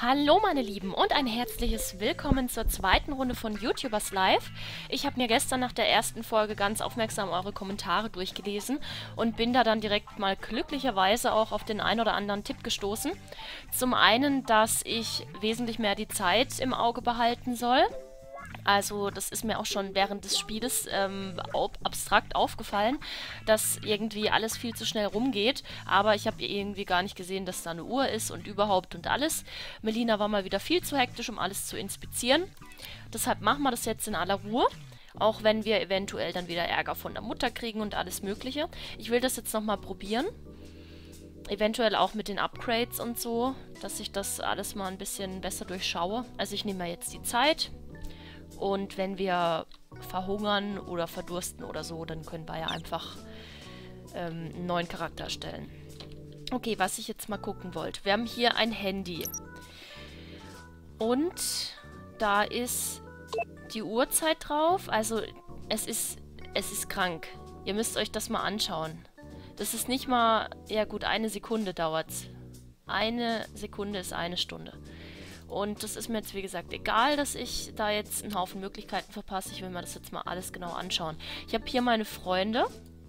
Hallo meine Lieben und ein herzliches Willkommen zur zweiten Runde von YouTubers Live. Ich habe mir gestern nach der ersten Folge ganz aufmerksam eure Kommentare durchgelesen und bin da dann direkt mal glücklicherweise auch auf den ein oder anderen Tipp gestoßen. Zum einen, dass ich wesentlich mehr die Zeit im Auge behalten soll. Also das ist mir auch schon während des Spieles abstrakt aufgefallen, dass irgendwie alles viel zu schnell rumgeht. Aber ich habe irgendwie gar nicht gesehen, dass da eine Uhr ist und überhaupt und alles. Melina war mal wieder viel zu hektisch, um alles zu inspizieren. Deshalb machen wir das jetzt in aller Ruhe. Auch wenn wir eventuell dann wieder Ärger von der Mutter kriegen und alles Mögliche. Ich will das jetzt nochmal probieren. Eventuell auch mit den Upgrades und so, dass ich das alles mal ein bisschen besser durchschaue. Also ich nehme mir jetzt die Zeit. Und wenn wir verhungern oder verdursten oder so, dann können wir ja einfach einen neuen Charakter erstellen. Okay, was ich jetzt mal gucken wollte. Wir haben hier ein Handy. Und da ist die Uhrzeit drauf. Also es ist krank. Ihr müsst euch das mal anschauen. Das ist nicht mal... Ja gut, eine Sekunde dauert's. Eine Sekunde ist eine Stunde. Und das ist mir jetzt, wie gesagt, egal, dass ich da jetzt einen Haufen Möglichkeiten verpasse. Ich will mir das jetzt mal alles genau anschauen. Ich habe hier meine Freunde.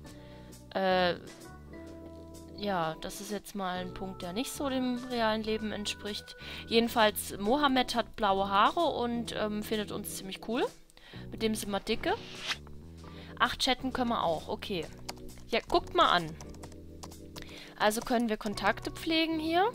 Ja, das ist jetzt mal ein Punkt, der nicht so dem realen Leben entspricht. Jedenfalls, Mohammed hat blaue Haare und findet uns ziemlich cool. Mit dem sind wir dicke. Ach, chatten können wir auch. Okay. Ja, guckt mal an. Also können wir Kontakte pflegen hier.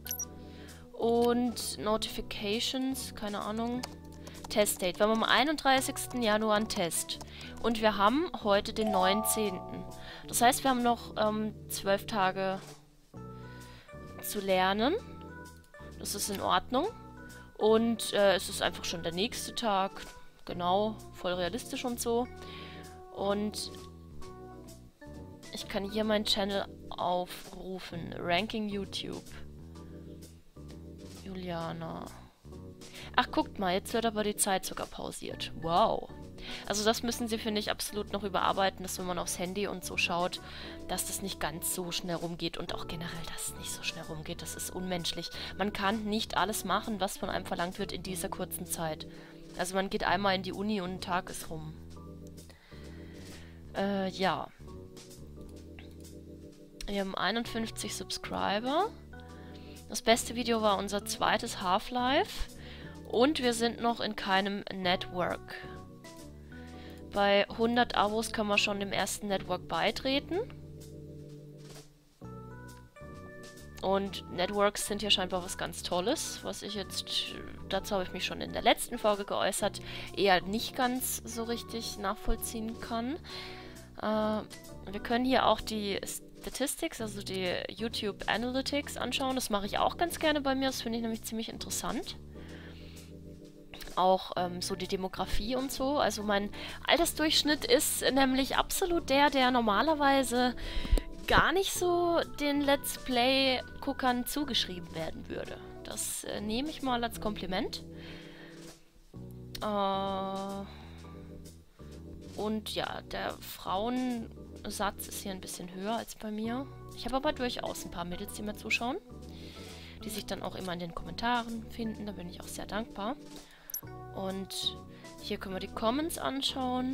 Und Notifications, keine Ahnung. Testdate. Wir haben am 31. Januar einen Test. Und wir haben heute den 19. Das heißt, wir haben noch 12 Tage zu lernen. Das ist in Ordnung. Und es ist einfach schon der nächste Tag. Genau, voll realistisch und so. Und ich kann hier meinen Channel aufrufen. Ranking YouTube. Juliana. Ach, guckt mal, jetzt wird aber die Zeit sogar pausiert. Wow. Also das müssen sie, finde ich, absolut noch überarbeiten, dass wenn man aufs Handy und so schaut, dass das nicht ganz so schnell rumgeht und auch generell, dass es nicht so schnell rumgeht. Das ist unmenschlich. Man kann nicht alles machen, was von einem verlangt wird in dieser kurzen Zeit. Also man geht einmal in die Uni und ein Tag ist rum. Ja. Wir haben 51 Subscriber. Das beste Video war unser zweites Half-Life und wir sind noch in keinem Network. Bei 100 Abos können wir schon dem ersten Network beitreten. Und Networks sind hier scheinbar was ganz Tolles, was ich jetzt, dazu habe ich mich schon in der letzten Folge geäußert, eher nicht ganz so richtig nachvollziehen kann. Wir können hier auch die Statistics, also die YouTube Analytics anschauen. Das mache ich auch ganz gerne bei mir. Das finde ich nämlich ziemlich interessant. Auch so die Demografie und so. Also mein Altersdurchschnitt ist nämlich absolut der normalerweise gar nicht so den Let's Play-Guckern zugeschrieben werden würde. Das nehme ich mal als Kompliment. Und ja, der Frauensatz ist hier ein bisschen höher als bei mir. Ich habe aber durchaus ein paar Mädels, die mir zuschauen. Die sich dann auch immer in den Kommentaren finden. Da bin ich auch sehr dankbar. Und hier können wir die Comments anschauen.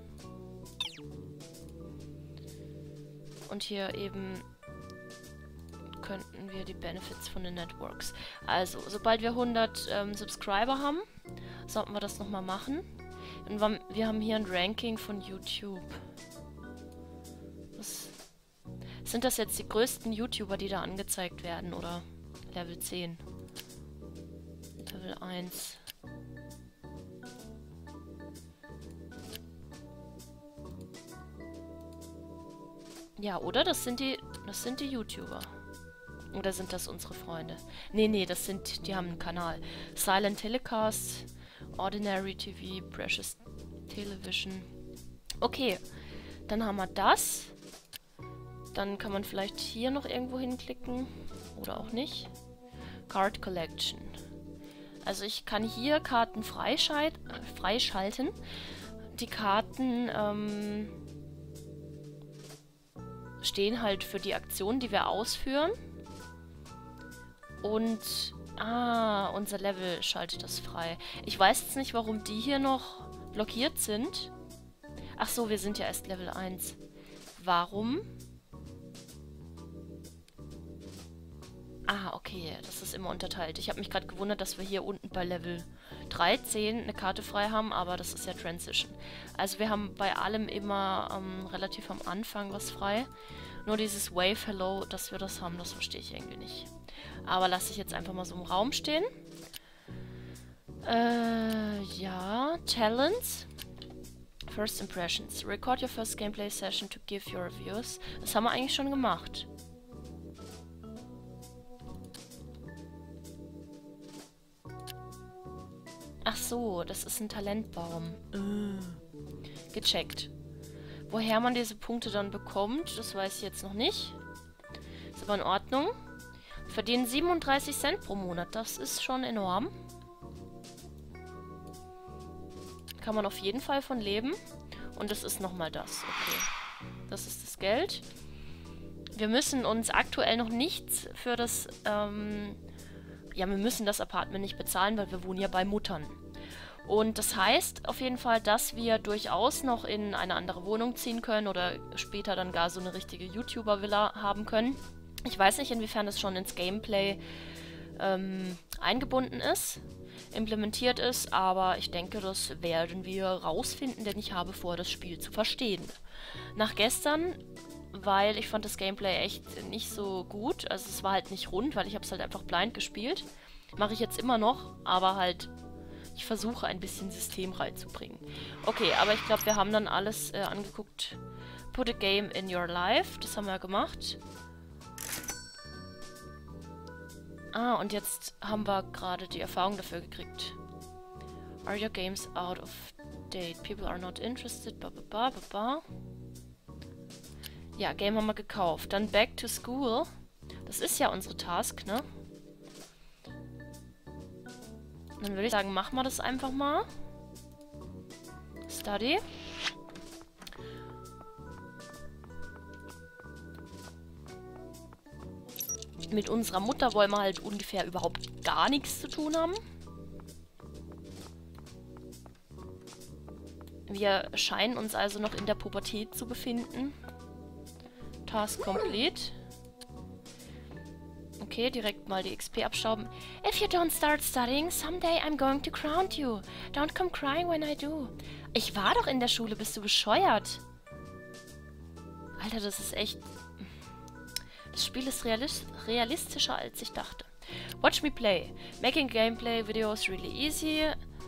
Und hier eben könnten wir die Benefits von den Networks. Also, sobald wir 100 Subscriber haben, sollten wir das nochmal machen. Und wir haben hier ein Ranking von YouTube. Sind das jetzt die größten YouTuber, die da angezeigt werden? Oder Level 10? Level 1. Ja, oder? Das sind die YouTuber. Oder sind das unsere Freunde? Nee, die haben einen Kanal. Silent Telecast, Ordinary TV, Precious Television. Okay, dann haben wir das. Dann kann man vielleicht hier noch irgendwo hinklicken. Oder auch nicht. Card Collection. Also ich kann hier Karten freischalten. Die Karten stehen halt für die Aktion, die wir ausführen. Und Ah, unser Level schaltet das frei. Ich weiß jetzt nicht, warum die hier noch blockiert sind. Ach so, wir sind ja erst Level 1. Warum? Ah, okay, das ist immer unterteilt. Ich habe mich gerade gewundert, dass wir hier unten bei Level 13 eine Karte frei haben, aber das ist ja Transition. Also wir haben bei allem immer relativ am Anfang was frei. Nur dieses Wave Hello, dass wir das haben, das verstehe ich irgendwie nicht. Aber lasse ich jetzt einfach mal so im Raum stehen. Ja, Talents. First Impressions. Record your first gameplay session to give your reviews. Das haben wir eigentlich schon gemacht. Ach so, das ist ein Talentbaum. Gecheckt. Woher man diese Punkte dann bekommt, das weiß ich jetzt noch nicht. Ist aber in Ordnung. Verdienen 37 Cent pro Monat, das ist schon enorm. Kann man auf jeden Fall von leben. Und das ist nochmal das. Okay. Das ist das Geld. Wir müssen uns aktuell noch nichts für das... ja, wir müssen das Apartment nicht bezahlen, weil wir wohnen ja bei Muttern. Und das heißt auf jeden Fall, dass wir durchaus noch in eine andere Wohnung ziehen können oder später dann gar so eine richtige YouTuber-Villa haben können. Ich weiß nicht, inwiefern das schon ins Gameplay eingebunden ist, implementiert ist, aber ich denke, das werden wir rausfinden, denn ich habe vor, das Spiel zu verstehen. Nach gestern, weil ich fand das Gameplay echt nicht so gut, also es war halt nicht rund, weil ich habe es halt einfach blind gespielt. Mache ich jetzt immer noch, aber halt, ich versuche ein bisschen System reinzubringen. Okay, aber ich glaube, wir haben dann alles angeguckt. Put a game in your life, das haben wir gemacht. Ah, und jetzt haben wir gerade die Erfahrung dafür gekriegt. Are your games out of date? People are not interested. Ba, ba, ba, ba, ba. Ja, Game haben wir gekauft. Dann Back to School. Das ist ja unsere Task, ne? Dann würde ich sagen, machen wir das einfach mal. Study. Mit unserer Mutter wollen wir halt ungefähr überhaupt gar nichts zu tun haben. Wir scheinen uns also noch in der Pubertät zu befinden. Task complete. Okay, direkt mal die XP abstauben. If you don't start studying, someday I'm going to crown you. Don't come crying when I do. Ich war doch in der Schule, bist du bescheuert? Alter, das ist echt... Das Spiel ist realistischer, als ich dachte. Watch me play. Making gameplay videos really easy.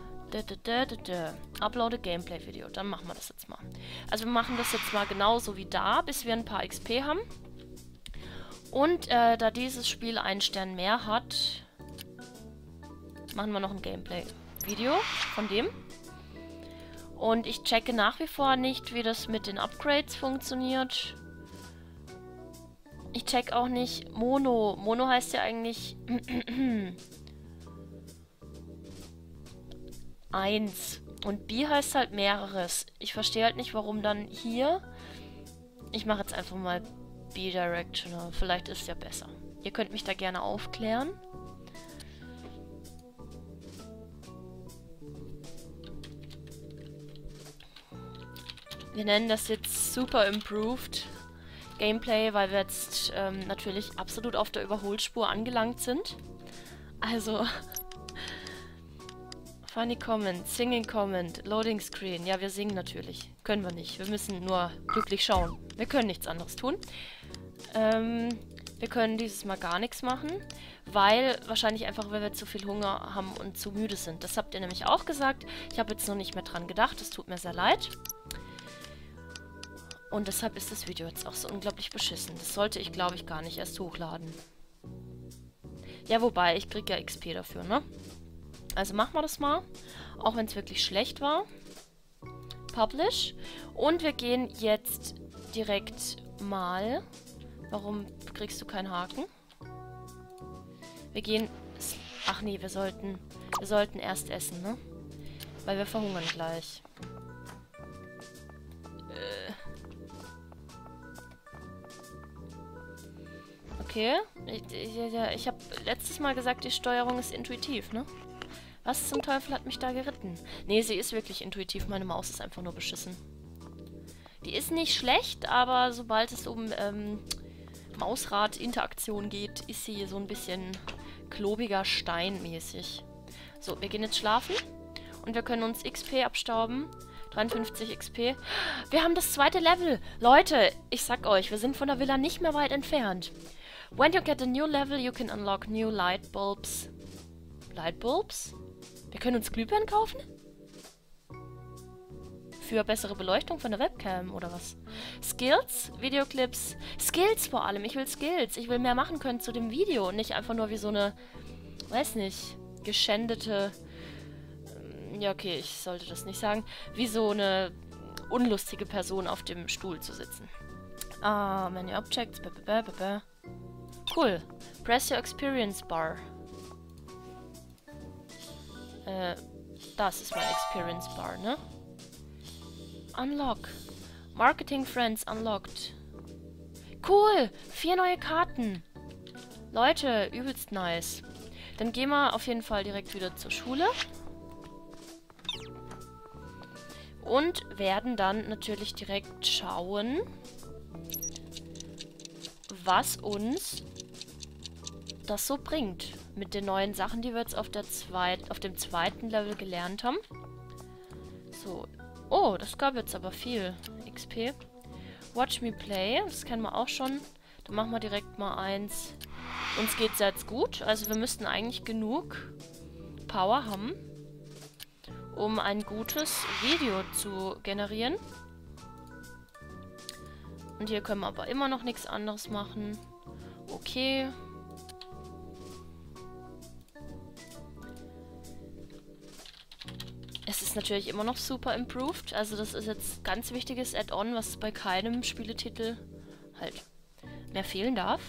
Upload a gameplay video. Dann machen wir das jetzt mal. Also wir machen das jetzt mal genauso wie da, bis wir ein paar XP haben. Und da dieses Spiel einen Stern mehr hat, machen wir noch ein Gameplay-Video von dem. Und ich checke nach wie vor nicht, wie das mit den Upgrades funktioniert. Ich check auch nicht Mono. Mono heißt ja eigentlich 1. Und Bi heißt halt mehreres. Ich verstehe halt nicht, warum dann hier... Ich mache jetzt einfach mal Bidirectional. Vielleicht ist es ja besser. Ihr könnt mich da gerne aufklären. Wir nennen das jetzt Super Improved Gameplay, weil wir jetzt natürlich absolut auf der Überholspur angelangt sind. Also... Funny Comment, Singing Comment, Loading Screen. Ja, wir singen natürlich. Können wir nicht. Wir müssen nur glücklich schauen. Wir können nichts anderes tun. Wir können dieses Mal gar nichts machen, weil wahrscheinlich einfach, weil wir zu viel Hunger haben und zu müde sind. Das habt ihr nämlich auch gesagt. Ich habe jetzt noch nicht mehr dran gedacht. Es tut mir sehr leid. Und deshalb ist das Video jetzt auch so unglaublich beschissen. Das sollte ich, glaube ich, gar nicht erst hochladen. Ja, wobei, ich kriege ja XP dafür, ne? Also machen wir das mal, auch wenn es wirklich schlecht war. Publish. Und wir gehen jetzt direkt mal... Warum kriegst du keinen Haken? Wir gehen... Ach nee, wir sollten erst essen, ne? Weil wir verhungern gleich. Okay. Ich habe letztes Mal gesagt, die Steuerung ist intuitiv, ne? Was zum Teufel hat mich da geritten? Nee, sie ist wirklich intuitiv. Meine Maus ist einfach nur beschissen. Die ist nicht schlecht, aber sobald es um Mausrad-Interaktion geht, ist sie so ein bisschen klobiger Steinmäßig. So, wir gehen jetzt schlafen. Und wir können uns XP abstauben. 53 XP. Wir haben das zweite Level. Leute, ich sag euch, wir sind von der Villa nicht mehr weit entfernt. When you get a new level, you can unlock new light bulbs. Light bulbs? Wir können uns Glühbirnen kaufen? Für bessere Beleuchtung von der Webcam, oder was? Skills, Videoclips. Skills vor allem. Ich will Skills. Ich will mehr machen können zu dem Video. Und nicht einfach nur wie so eine, weiß nicht, geschändete... Ja, okay, ich sollte das nicht sagen. Wie so eine unlustige Person auf dem Stuhl zu sitzen. Ah, Many Objects. Cool. Press your experience bar. Das ist mein Experience Bar, ne? Unlock. Marketing Friends unlocked. Cool! 4 neue Karten. Leute, übelst nice. Dann gehen wir auf jeden Fall direkt wieder zur Schule. Und werden dann natürlich direkt schauen, was uns das so bringt. Mit den neuen Sachen, die wir jetzt auf dem zweiten Level gelernt haben. So. Oh, das gab jetzt aber viel XP. Watch me play. Das kennen wir auch schon. Dann machen wir direkt mal eins. Uns geht's jetzt gut. Also wir müssten eigentlich genug Power haben, um ein gutes Video zu generieren. Und hier können wir aber immer noch nichts anderes machen. Okay. Es ist natürlich immer noch super improved. Also das ist jetzt ganz wichtiges Add-on, was bei keinem Spieletitel halt mehr fehlen darf.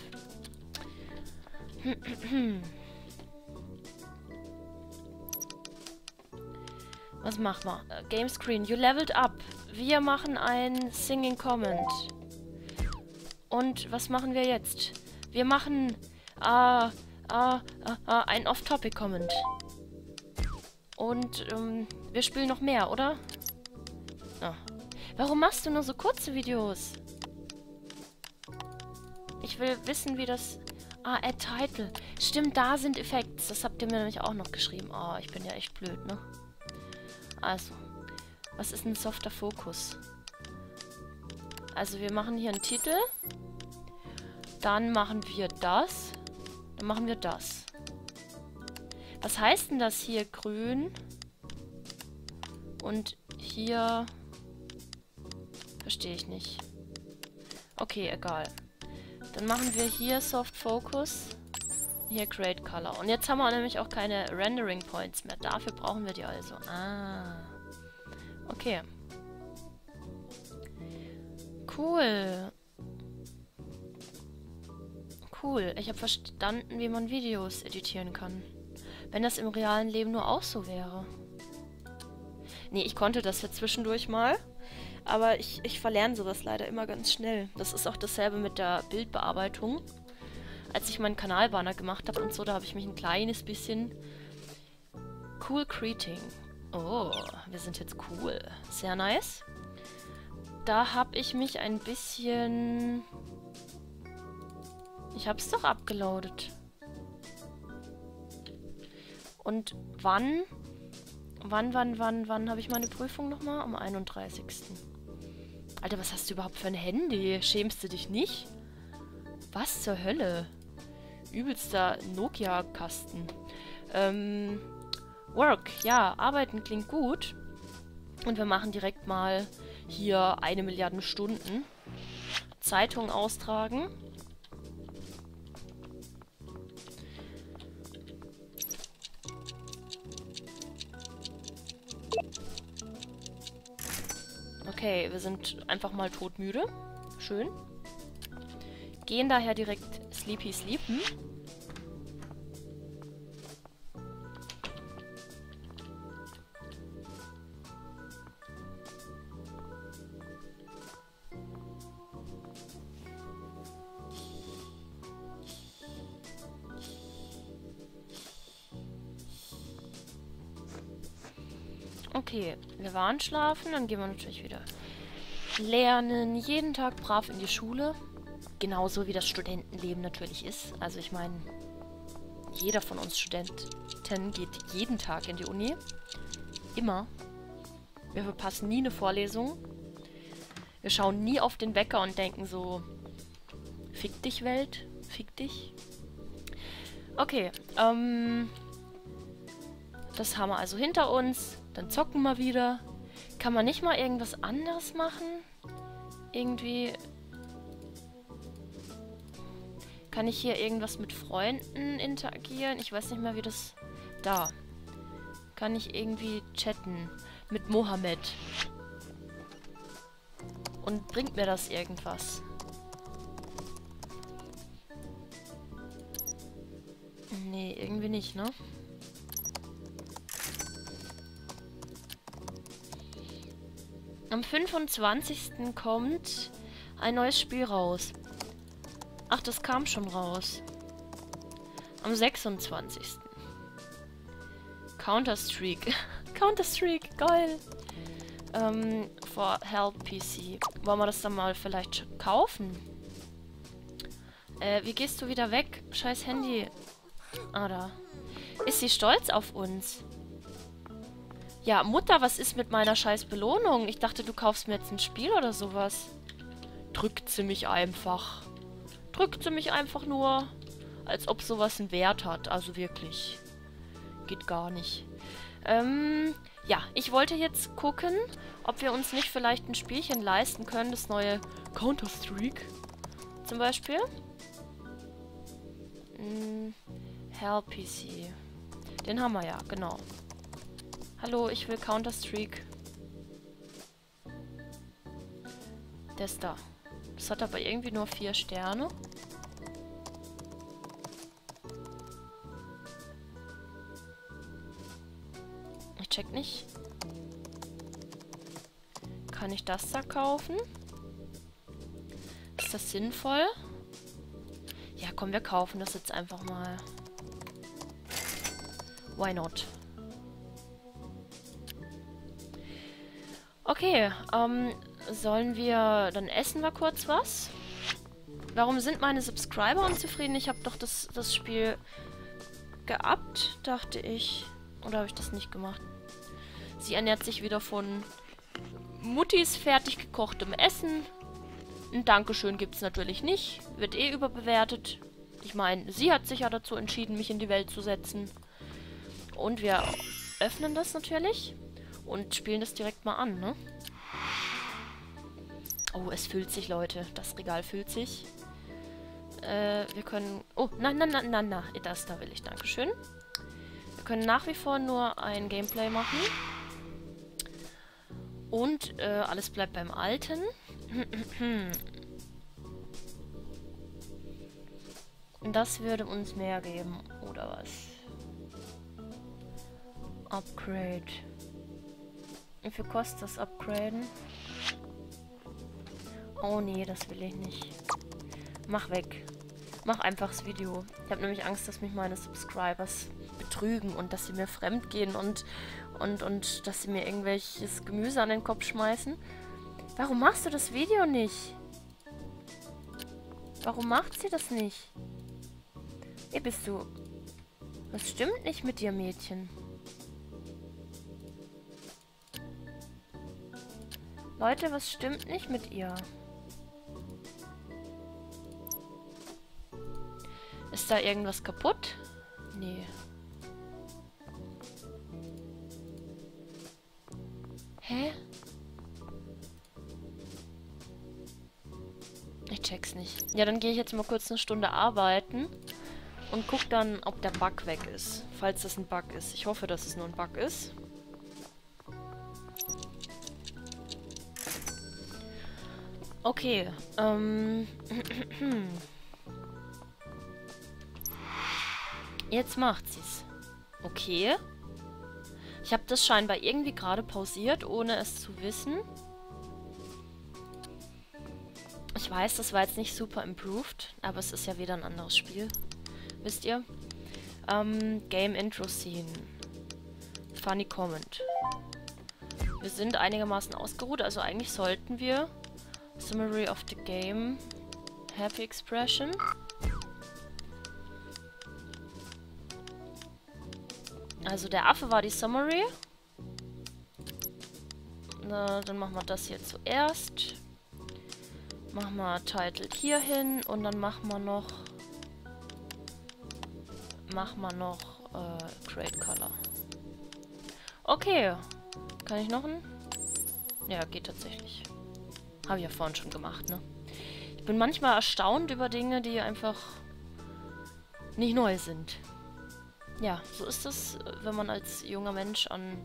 Was machen wir? Game Screen. You leveled up. Wir machen ein Singing Comment. Und was machen wir jetzt? Wir machen ein Off-Topic Comment. Und wir spielen noch mehr, oder? Oh. Warum machst du nur so kurze Videos? Ich will wissen, wie das... Ah, Add Title. Stimmt, da sind Effekte. Das habt ihr mir nämlich auch noch geschrieben. Oh, ich bin ja echt blöd, ne? Also, was ist ein softer Fokus? Also, wir machen hier einen Titel. Dann machen wir das. Dann machen wir das. Was heißt denn das hier? Grün. Und hier... Verstehe ich nicht. Okay, egal. Dann machen wir hier Soft Focus. Hier Create Color. Und jetzt haben wir nämlich auch keine Rendering Points mehr. Dafür brauchen wir die also. Ah. Okay. Cool. Cool. Ich habe verstanden, wie man Videos editieren kann. Wenn das im realen Leben nur auch so wäre. Nee, ich konnte das ja zwischendurch mal. Aber ich verlerne sowas leider immer ganz schnell. Das ist auch dasselbe mit der Bildbearbeitung. Als ich meinen Kanalbanner gemacht habe und so, da habe ich mich ein kleines bisschen... Cool Greeting. Oh, wir sind jetzt cool. Sehr nice. Da habe ich mich ein bisschen... Ich habe es doch abgeloadet. Und wann habe ich meine Prüfung nochmal? Am 31. Alter, was hast du überhaupt für ein Handy? Schämst du dich nicht? Was zur Hölle? Übelster Nokia-Kasten. Work. Ja, arbeiten klingt gut. Und wir machen direkt mal hier 1 Milliarde Stunden. Zeitung austragen. Okay, wir sind einfach mal todmüde. Schön. Gehen daher direkt sleepy sleepen. Okay, wir waren schlafen, dann gehen wir natürlich wieder lernen, jeden Tag brav in die Schule. Genauso wie das Studentenleben natürlich ist. Also ich meine, jeder von uns Studenten geht jeden Tag in die Uni. Immer. Wir verpassen nie eine Vorlesung. Wir schauen nie auf den Wecker und denken so, fick dich Welt, fick dich. Okay, das haben wir also hinter uns. Dann zocken wir wieder. Kann man nicht mal irgendwas anderes machen? Irgendwie... Kann ich hier irgendwas mit Freunden interagieren? Ich weiß nicht mehr, wie das... Da. Kann ich irgendwie chatten mit Mohammed. Und bringt mir das irgendwas? Nee, irgendwie nicht, ne? Am 25. kommt ein neues Spiel raus. Ach, das kam schon raus. Am 26. Counter-Strike. Counter-Strike, geil. For Help PC. Wollen wir das dann mal vielleicht kaufen? Wie gehst du wieder weg? Scheiß Handy. Ah, da. Ist sie stolz auf uns? Ja, Mutter, was ist mit meiner scheiß Belohnung? Ich dachte, du kaufst mir jetzt ein Spiel oder sowas. Drückt sie mich einfach. Drückt sie mich einfach nur, als ob sowas einen Wert hat. Also wirklich. Geht gar nicht. Ja, ich wollte jetzt gucken, ob wir uns nicht vielleicht ein Spielchen leisten können. Das neue Counter-Strike. Zum Beispiel. Help PC. Den haben wir ja, genau. Hallo, ich will Counter-Strike. Der ist da. Das hat aber irgendwie nur 4 Sterne. Ich check nicht. Kann ich das da kaufen? Ist das sinnvoll? Ja, komm, wir kaufen das jetzt einfach mal. Why not? Okay, sollen wir... Dann essen wir kurz was. Warum sind meine Subscriber unzufrieden? Ich habe doch das Spiel geabt, dachte ich. Oder habe ich das nicht gemacht? Sie ernährt sich wieder von Muttis fertig gekochtem Essen. Ein Dankeschön gibt es natürlich nicht. Wird eh überbewertet. Ich meine, sie hat sich ja dazu entschieden, mich in die Welt zu setzen. Und wir öffnen das natürlich. Und spielen das direkt mal an, ne? Oh, es füllt sich, Leute. Das Regal füllt sich. Wir können... Oh, nein. Das da will ich. Dankeschön. Wir können nach wie vor nur ein Gameplay machen. Und alles bleibt beim Alten. Das würde uns mehr geben, oder was? Upgrade. Wie viel kostet das Upgraden? Oh nee, das will ich nicht. Mach weg. Mach einfach das Video. Ich habe nämlich Angst, dass mich meine Subscribers betrügen und dass sie mir fremd gehen und dass sie mir irgendwelches Gemüse an den Kopf schmeißen. Warum machst du das Video nicht? Warum macht sie das nicht? Wie bist du? Was stimmt nicht mit dir, Mädchen? Leute, was stimmt nicht mit ihr? Ist da irgendwas kaputt? Nee. Hä? Ich check's nicht. Ja, dann gehe ich jetzt mal kurz eine Stunde arbeiten und guck dann, ob der Bug weg ist. Falls das ein Bug ist. Ich hoffe, dass es nur ein Bug ist. Okay, jetzt macht sie's. Okay. Ich habe das scheinbar irgendwie gerade pausiert, ohne es zu wissen. Ich weiß, das war jetzt nicht super improved, aber es ist ja wieder ein anderes Spiel. Wisst ihr? Game Intro Scene. Funny Comment. Wir sind einigermaßen ausgeruht, also eigentlich sollten wir Summary of the Game, Happy Expression. Also der Affe war die Summary. Na, dann machen wir das hier zuerst. Machen wir Title hier hin und dann machen wir noch Create Color. Okay. Kann ich noch einen? Ja, geht tatsächlich. Habe ich ja vorhin schon gemacht, ne? Ich bin manchmal erstaunt über Dinge, die einfach nicht neu sind. Ja, so ist es, wenn man als junger Mensch an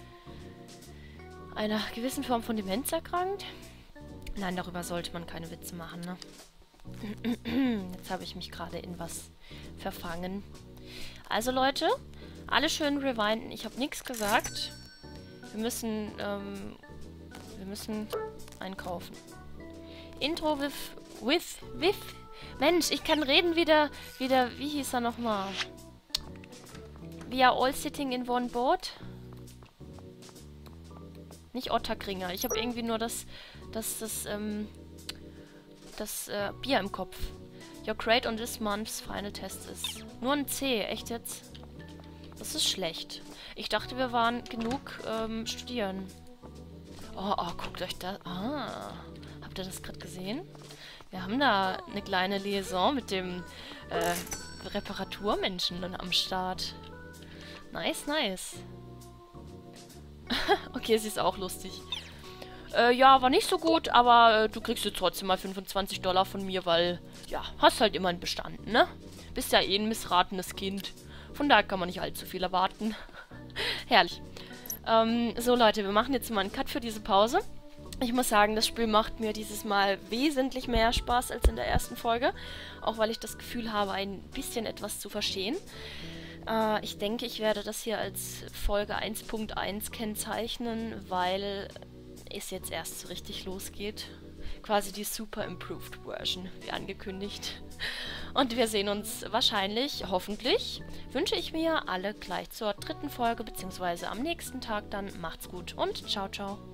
einer gewissen Form von Demenz erkrankt. Nein, darüber sollte man keine Witze machen, ne? Jetzt habe ich mich gerade in was verfangen. Also Leute, alle schön rewinden. Ich habe nichts gesagt. Wir müssen einkaufen. Intro with. Mensch, ich kann reden wieder, wie hieß er nochmal? We are all sitting in one boat. Nicht Otterkringer. Ich habe irgendwie nur das Bier im Kopf. Your grade on this month's final test ist. Nur ein C, echt jetzt? Das ist schlecht. Ich dachte, wir waren genug studieren. Oh, guckt euch das... Ah, habt ihr das gerade gesehen? Wir haben da eine kleine Liaison mit dem Reparaturmenschen dann am Start. Nice. Okay, sie ist auch lustig. Ja, war nicht so gut, aber du kriegst jetzt trotzdem mal $25 von mir, weil, ja, hast halt immerhin bestanden, ne? Bist ja eh ein missratenes Kind. Von daher kann man nicht allzu viel erwarten. Herrlich. So, Leute, wir machen jetzt mal einen Cut für diese Pause. Ich muss sagen, das Spiel macht mir dieses Mal wesentlich mehr Spaß als in der ersten Folge. Auch weil ich das Gefühl habe, ein bisschen etwas zu verstehen. Ich denke, ich werde das hier als Folge 1.1 kennzeichnen, weil es jetzt erst so richtig losgeht. Quasi die Super Improved Version, wie angekündigt. Und wir sehen uns wahrscheinlich, hoffentlich, wünsche ich mir alle gleich zur 3. Folge, beziehungsweise am nächsten Tag dann. Macht's gut und ciao, ciao.